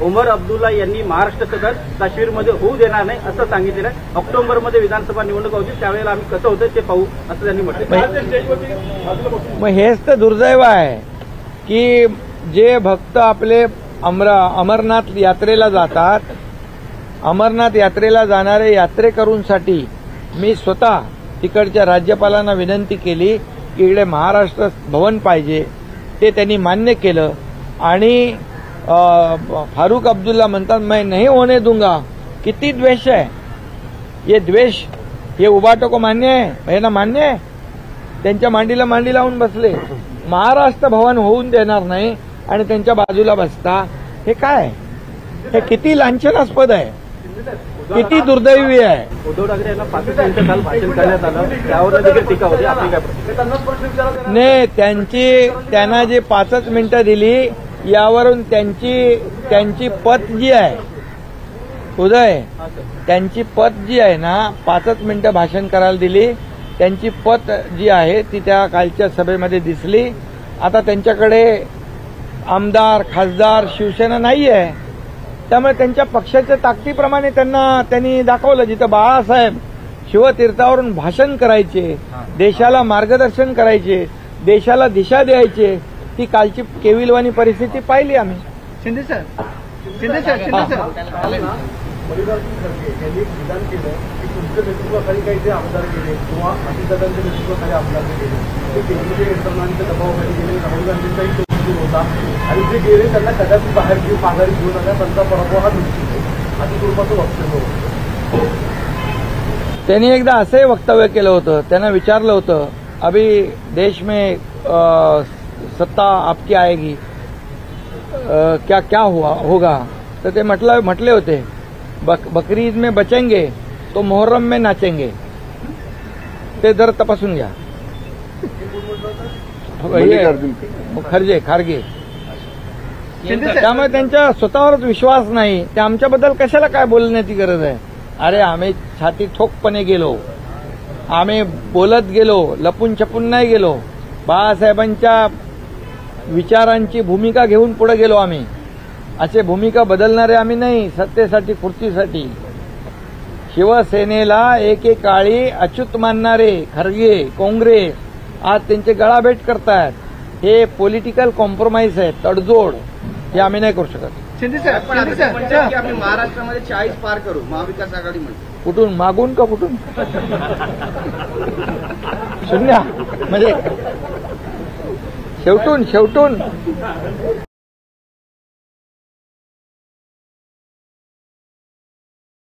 उमर अब्दुल्ला यांनी महाराष्ट्र सदर काश्मीरमध्ये होऊ देणार नाही असं सांगितलेलं आहे. ऑक्टोबरमध्ये विधानसभा निवडणूक होती, त्यावेळेला आम्ही कसं होतं ते पाहू असं त्यांनी म्हटलं. मग हेच तर दुर्दैव आहे की जे भक्त आपले अमरनाथ यात्रेला जातात, अमरनाथ यात्रेला जाणारे यात्रेकरूंसाठी मी स्वतः तिकडच्या राज्यपालांना विनंती केली की इकडे महाराष्ट्र भवन पाहिजे. ते त्यांनी मान्य केलं आणि फारूक अब्दुल्ला म्हणतात मैं नहीं होने दूंगा. किती द्वेष आहे, ये द्वेष, हे उबाटो को मान्य आहे, हे ना मान्य आहे. त्यांच्या मांडीला मांडी लावून बसले. महाराष्ट्र भवन होऊन देणार नाही आणि त्यांच्या बाजूला बसता, हे काय? हे किती लांछनास्पद आहे, किती दुर्दैवी आहे. उद्धव ठाकरे यांना 5 मिनिटं काल भाषण करण्यात आलं, त्यावर देखील टीका होती. आपली काय नाही, त्यांना जे 5 मिनिटं दिली यावरून त्यांची पत जी आहे उदय, त्यांची पत जी आहे ना, 5 मिनिटं भाषण करायला दिली, त्यांची पत जी आहे ती त्या कालच्या सभेमध्ये दिसली. आता त्यांच्याकडे आमदार खासदार शिवसेना नाही आहे, त्यामुळे त्यांच्या पक्षाच्या ताकदीप्रमाणे त्यांनी दाखवलं. जिथं बाळासाहेब शिवतीर्थावरून भाषण करायचे, देशाला मार्गदर्शन करायचे, देशाला दिशा द्यायचे, ती कालची केविलवाणी परिस्थिती पाहिली आम्ही. शिंदे सर विधान केलं की तुमच्या नेतृत्वाखाली काही जे आमदार गेले किंवा अजितदादांच्या नेतृत्वाखाली आमदार गेले ते केंद्रीय यंत्रणांच्या दबावाखाली गेले, राहुल गांधींचाही तो होता आणि जे गेले त्यांना कदाचित बाहेर माघारी घेऊन आल्या, त्यांचा पराभव हा निश्चित आहे असं स्वरूपाचं वक्तव्य होतं. त्यांनी एकदा असंही वक्तव्य केलं होतं. त्यांना विचारलं होतं अभी देश में सत्ता आपकी आएगी, क्या होगा, तर ते म्हटले होते बकरी ईद में बचेंगे तो मुहर्रम में नाचेंगे. ते जर तपासून घ्या. खारगे त्यामुळे त्यांच्या स्वतःवरच विश्वास नाही. ते आमच्याबद्दल कशाला काय बोलण्याची गरज आहे? अरे आम्ही छाती ठोकपणे गेलो, आम्ही बोलत गेलो, लपून छपून नाही गेलो. बाळासाहेबांच्या विचारांची भूमिका घेऊन पुढे गेलो आम्ही. असे भूमिका बदलणारे आम्ही नाही सत्तेसाठी खुर्चीसाठी. शिवसेनेला एकेकाळी अच्युत मानणारे खरगे काँग्रेस आज त्यांचे गळाभेट करतायत. हे पॉलिटिकल कॉम्प्रोमाइज आहे, तडजोड. हे आम्ही नाही करू शकत. शिंदे सर आम्ही महाराष्ट्रामध्ये 40 पार करू, महाविकास आघाडी म्हणतो. कुठून मागून का कुठून? शून्य म्हणजे शेवटून